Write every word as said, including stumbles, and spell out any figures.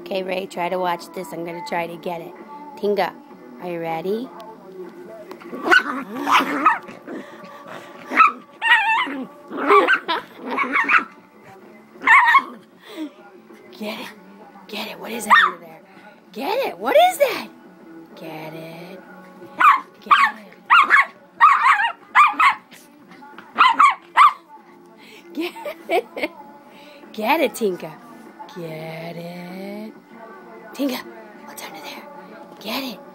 Okay, Ray, try to watch this. I'm going to try to get it. Tinka, are you ready? Get it. Get it. What is that under there? Get it. What is that? Get it. Get it. Get it. Get it, Tinka. Get it. Tinka, what's under there? Get it.